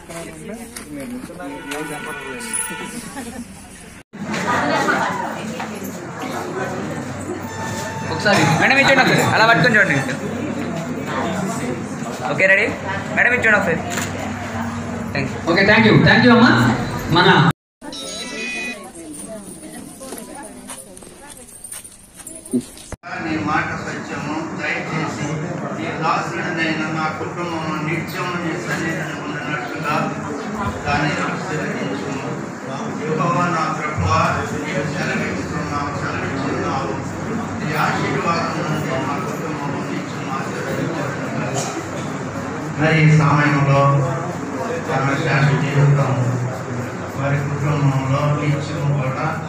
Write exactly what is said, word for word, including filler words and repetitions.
ఒకసారి మేడం ఇచ్చండి ఒకసారి అలా పట్టుకొని చూడండి. ఓకే రెడీ మేడం ఇచ్చండి ఒకసారి. Okay thank you thank you అమ్మా. మన నీ మాట సత్యము దయచేసి నీ దాసుడైన నా కుటుంబం నిత్యం నీ సన్నిధిని ఉన్నట్టుగా దాన్ని ఆశీర్వదించుము. యెహోవా నా ప్రభువా నీవు సెలవిస్తున్నావు సెలవిస్తున్నావు నీ ఆశీర్వాదం నుండి మా కుటుంబం నిత్యం ఆశీర్వదించును. మరి ఈ సమయంలో ధర్మశాస్త్ర జీవితం వారి కుటుంబంలో నిత్యం కూడా